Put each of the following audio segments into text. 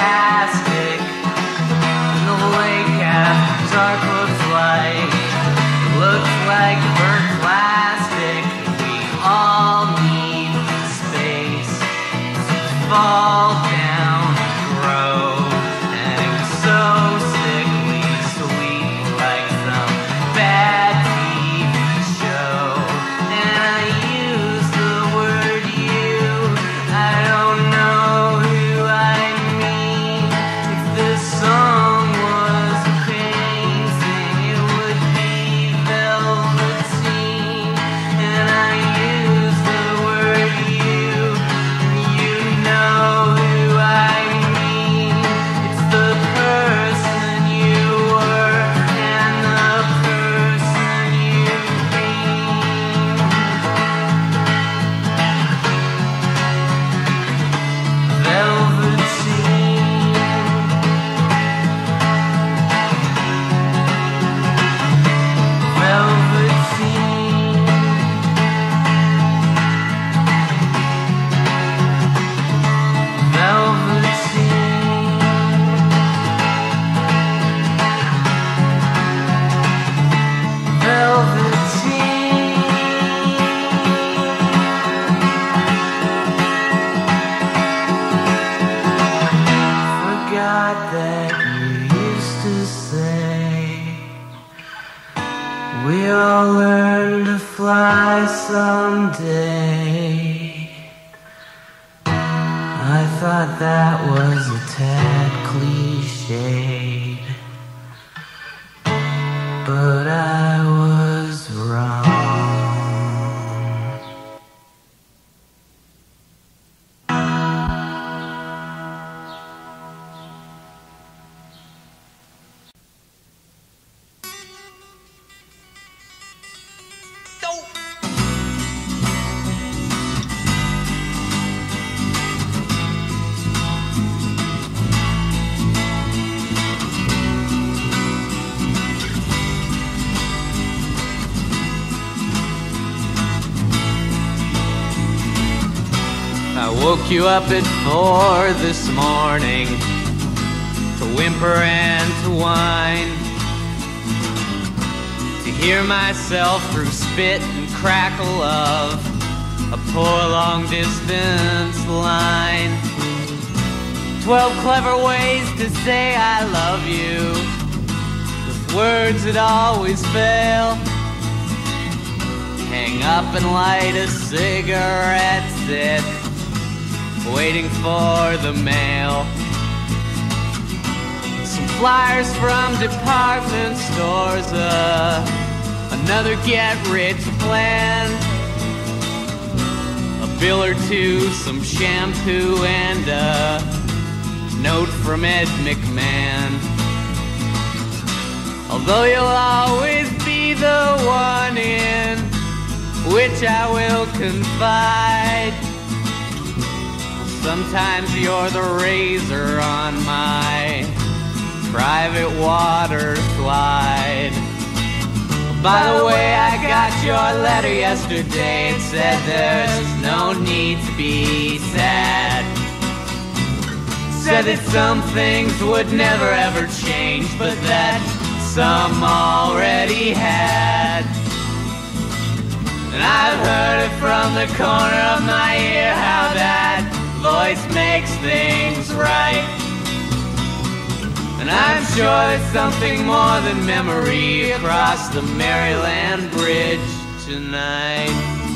fantastic. And the lake after dark looks like burnt plastic. We all need space to fall down and grow. And it was so sickly sweet, like some bad TV show. And I use the word you. I don't know who I mean. If this song was a painting, it would be velveteen. And I use the word you. You know who I mean. It's the person you were and the person you've been. Velveteen. Velveteen. Forgot that you used to say we all learn to fly someday. I thought that was a tad cliched, but I was wrong. I woke you up at 4 this morning to whimper and to whine, to hear myself through spit and crackle of a poor long-distance line. 12 clever ways to say I love you, with words that always fail. Hang up and light a cigarette, sit waiting for the mail. Some flyers from department stores, another get-rich plan, a bill or two, some shampoo, and a note from Ed McMahon. Although you'll always be the one in which I will confide, sometimes you're the razor on my private water slide. By the way, I got your letter yesterday. It said there's no need to be sad. Said that some things would never ever change, but that some already had. And I've heard it from the corner of my ear how that voice makes things right. And I'm sure there's something more than memory across the Maryland Bridge tonight.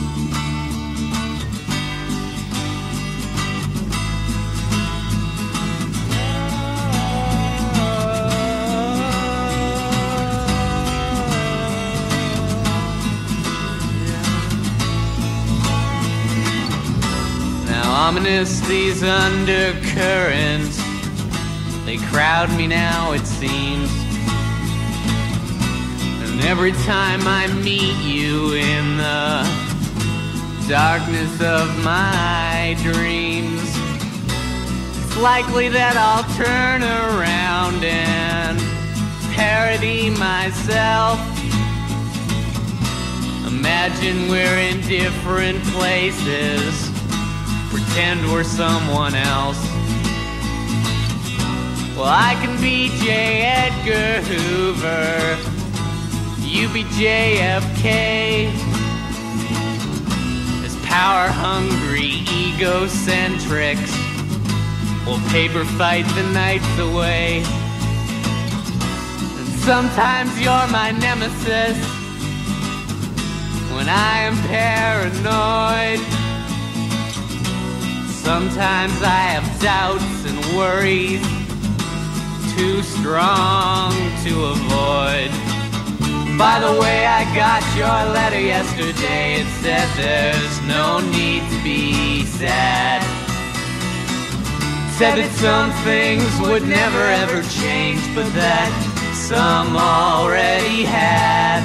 Ominous, these undercurrents, they crowd me now, it seems. And every time I meet you in the darkness of my dreams, it's likely that I'll turn around and parody myself. Imagine we're in different places, pretend we're someone else. Well, I can be J. Edgar Hoover, you be JFK. As power-hungry egocentrics will paper fight the nights away. And sometimes you're my nemesis when I am paranoid. Sometimes I have doubts and worries too strong to avoid. By the way, I got your letter yesterday. It said there's no need to be sad. It said that some things would never ever change, but that some already had.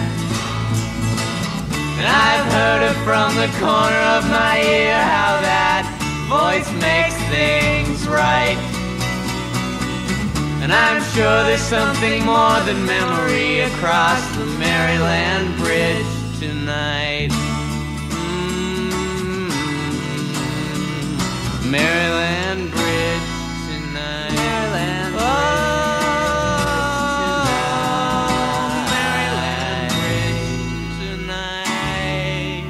And I've heard it from the corner of my ear, how that voice makes things right. And I'm sure there's something more than memory across the Maryland Bridge tonight. Maryland Bridge tonight. Maryland Bridge tonight. Maryland Bridge tonight.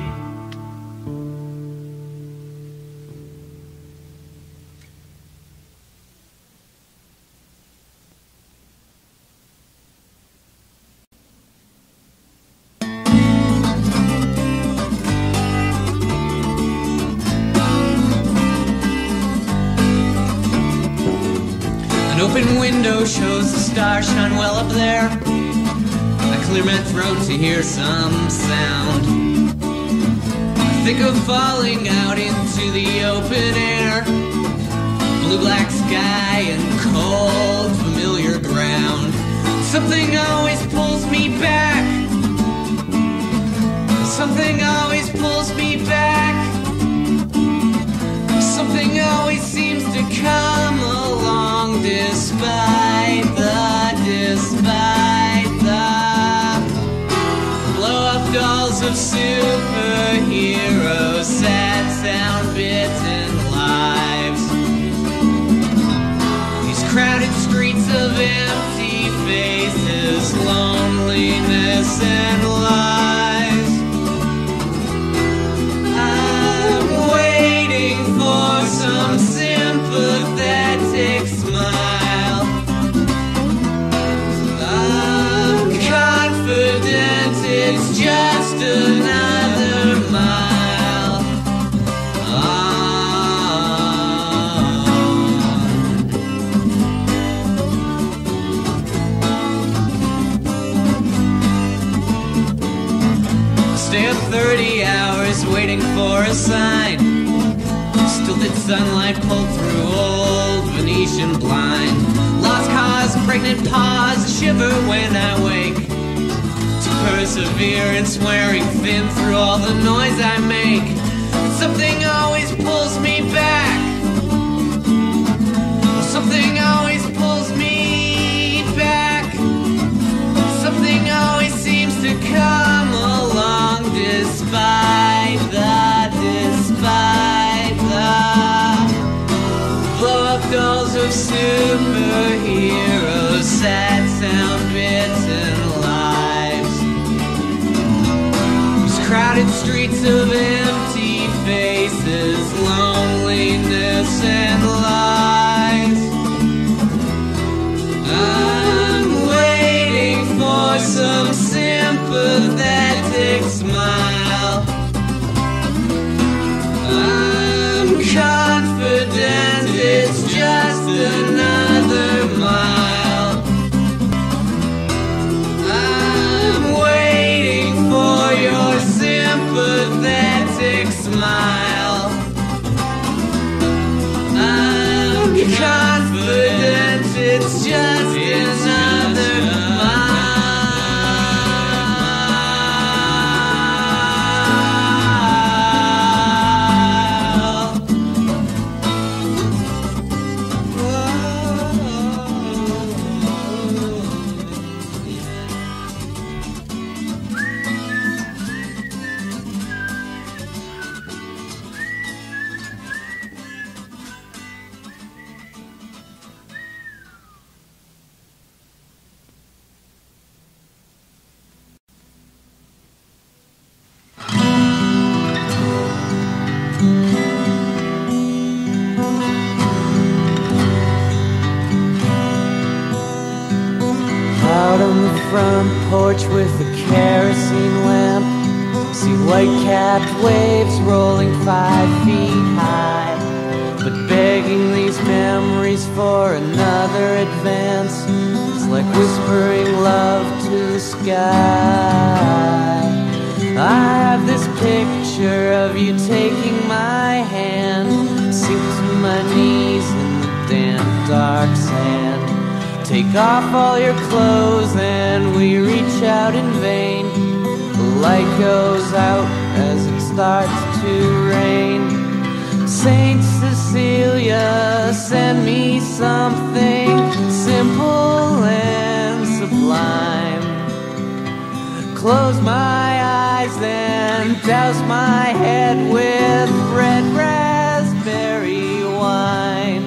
An open window shows the stars shine well up there. I clear my throat to hear some sound. I think of falling out into the open air. Blue-black sky and cold, familiar ground. Something always pulls me back. Something always pulls me back. Something always seems to come along despite the blow-up dolls of superheroes, sad sound bits and lives. These crowded streets of empty faces, loneliness and lies. I'm waiting for some sympathetic smile. I'm confident it's just another mile on. Stay up 30 hours waiting for a sign. Still did sunlight pull through old Venetian blind. Lost cause, pregnant pause, shiver when I wake. To perseverance wearing thin through all the noise I make. Something always pulls me back. Something always pulls me back. Something always seems to come along despite the blow-up dolls of superheroes, sad sound bits and lives. These crowded streets of empty faces, loneliness and lies. I'm waiting for some sympathetic smile. I'm confident it's just another mile. I'm waiting for your sympathetic front porch with a kerosene lamp. See white-capped waves rolling 5 feet high. But begging these memories for another advance is like whispering love to the sky. I have this picture of you taking my hand, sink to my knees in the damp, dark sand. Take off all your clothes and we reach out in vain. The light goes out as it starts to rain. Saint Cecilia, send me something simple and sublime. Close my eyes and douse my head with red raspberry wine.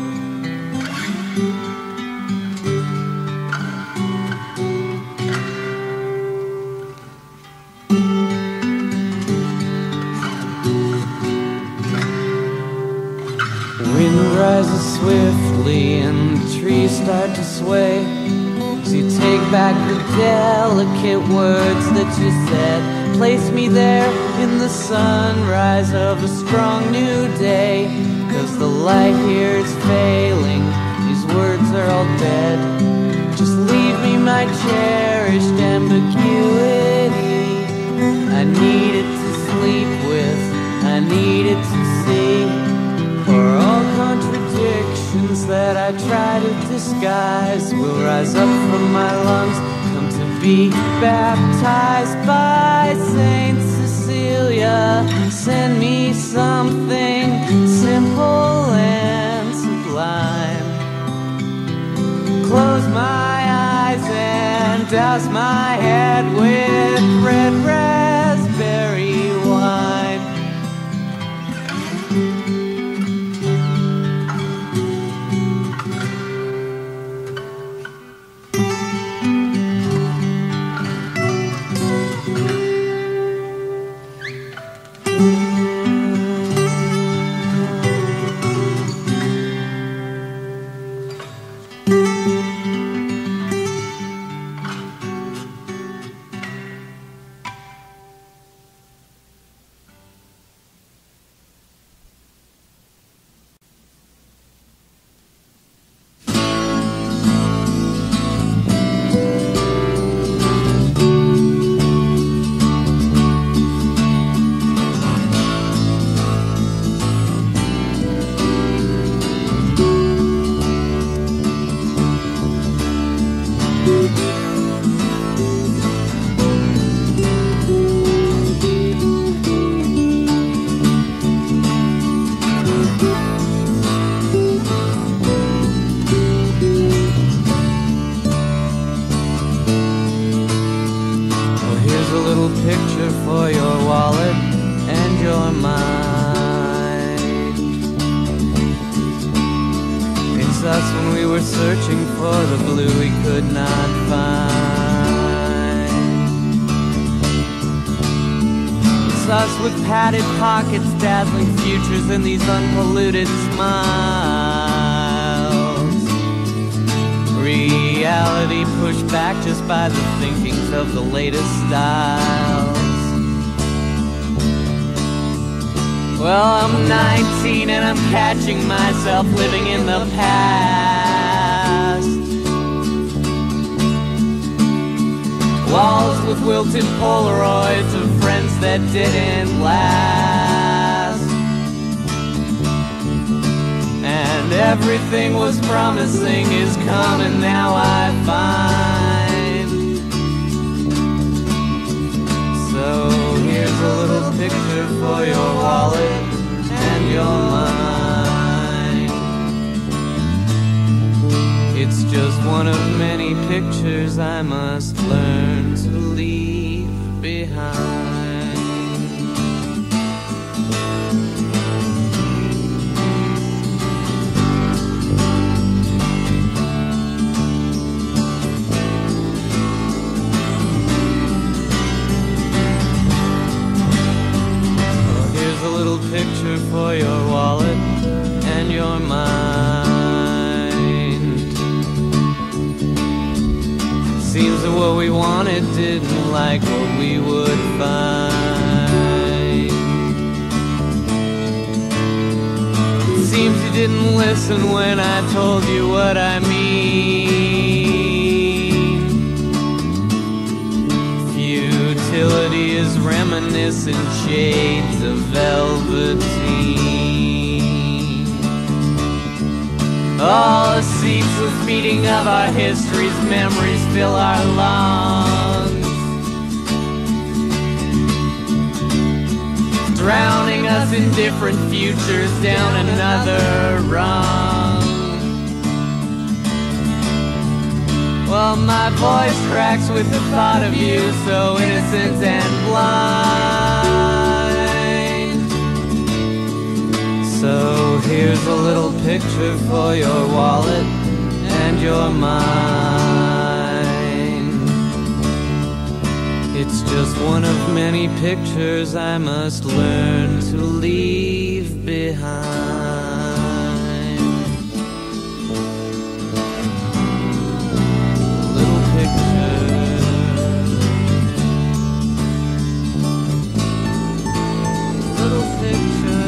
Wind rises swiftly and the trees start to sway. So you take back the delicate words that you said. Place me there in the sunrise of a strong new day. 'Cause the light here is failing, these words are all dead. Just leave me my cherished ambiguity. I need it to sleep with, I need it to see. For all contradictions that I try to disguise will rise up from my lungs, come to be baptized by Saint Cecilia. Send me something simple and sublime. Close my eyes and douse my head with red raspberry wine. Picture for your wallet and your mind. It's us when we were searching for the blue we could not find. It's us with padded pockets, dazzling futures, and these unpolluted smiles. Reality pushed back just by the thinkings of the latest styles. Well, I'm 19 and I'm catching myself living in the past. Walls with wilted Polaroids of friends that didn't last. And everything was promising is coming now, I find. So here's a little picture for your wallet and your mind. It's just one of many pictures I must learn to leave behind. Picture for your wallet and your mind. Seems that what we wanted, didn't like what we would find. It seems you didn't listen when I told you what I mean. Futility is reminiscent shades of velveteen. All the ceaseless beating of our histories, memories fill our lungs, drowning us in different futures down another rung. Well, my voice cracks with the thought of you, so innocent and blind. So here's a little picture for your wallet and your mind. It's just one of many pictures I must learn to leave behind. Little picture, little picture.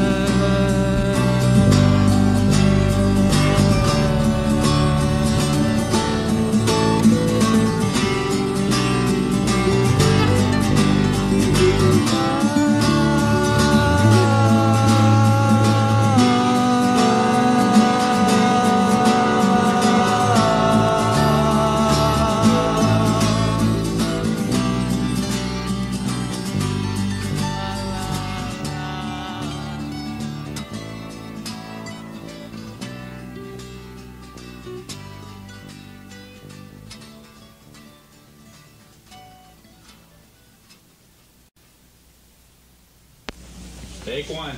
Take one.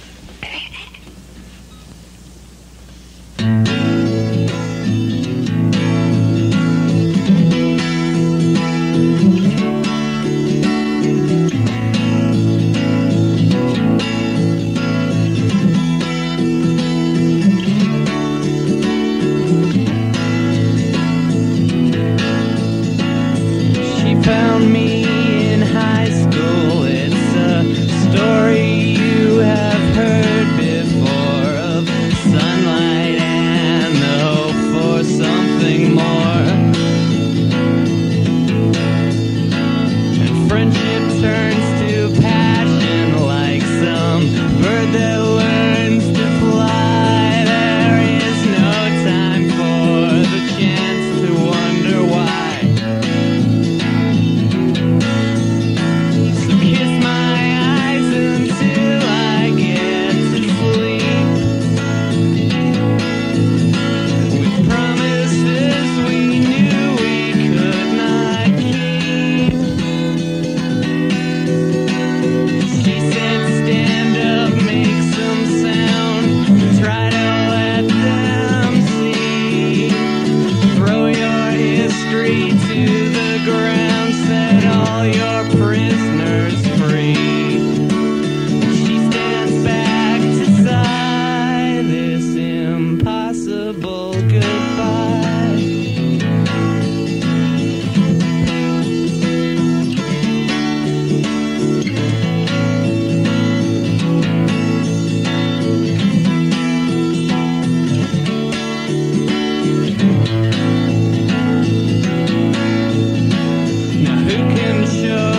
She found me in high school. It's a story you have heard before, of sunlight and the hope for something more. And friendship turns to passion like some bird that learns to fly. There is no time for the chance to wonder why. So kiss my eyes until I get to sleep, with promises we knew we could not keep. She said, stand up, make some sound, try to let them see. Throw your history to the ground, set all your prisoners free. She stands back to sigh this impossible goodbye. Now who can show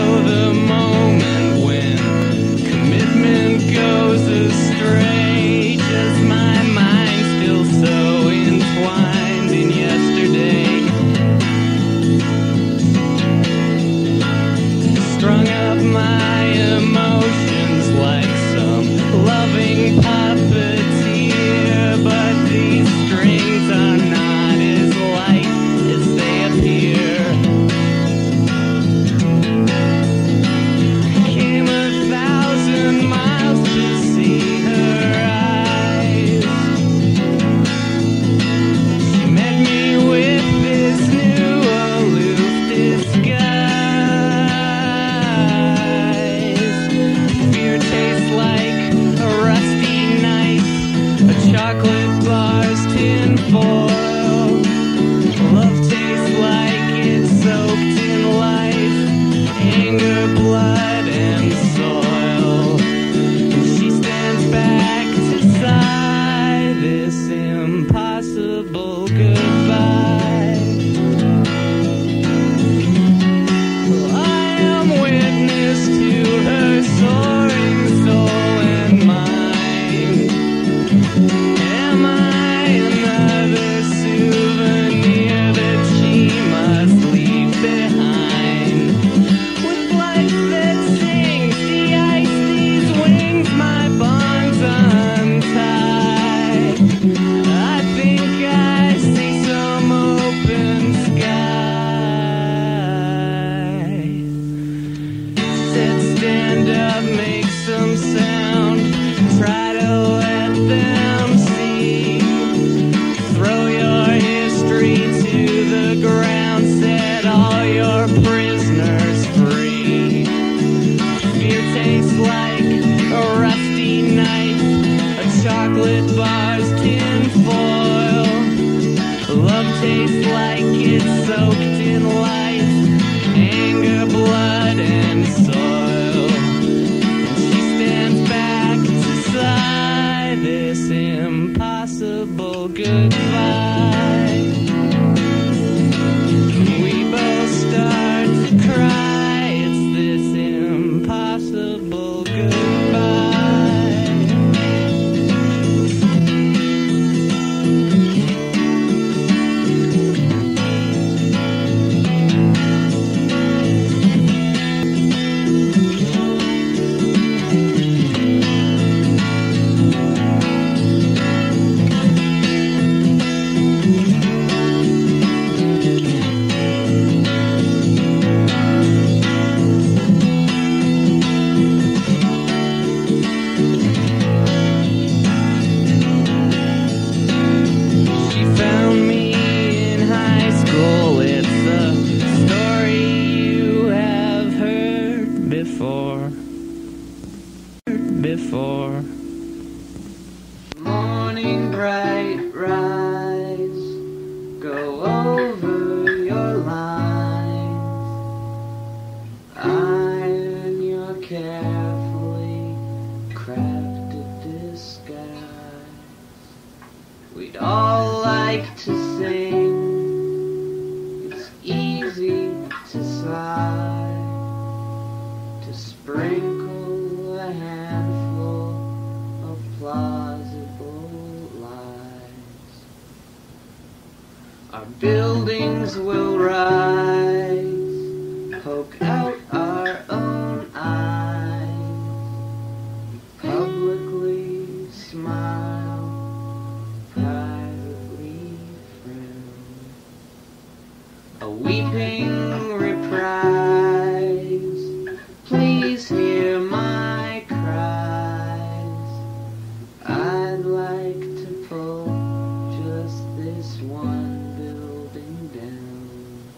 soil. She stands back to sigh this impossible goodbye. Well, I am witness to her soaring soul and mind. Am I another souvenir that she must leave behind? With life that sings the ice, these wings, my bonds untie. I think I see some open sky. Said stand up, make some sound, try to let them see. Throw your history to the ground, set all your prisoners free. Fear tastes like a rusty knife, a chocolate bar's tin foil. Love tastes like it's soaked in life, anger, blood, and soil. She stands back to sigh this impossible goodbye. We both start to cry, it's this impossible goodbye. She found me in high school. It's a story you have heard before. Morning bright rise, go over your lines, iron your carefully crafted disguise. We'd all like to sing, it's easy to sigh, to sprinkle a handful of plausible lies. Our buildings will rise, poke out our own eyes, publicly smile, privately frown. A weeping reprise, please hear my cries. I'd like to pull just this one building down.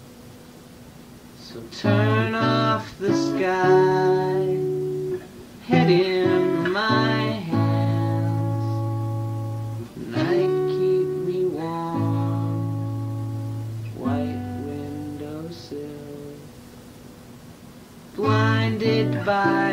So turn off the sky, head in my hands. Night keep me warm, white windowsill, blinded by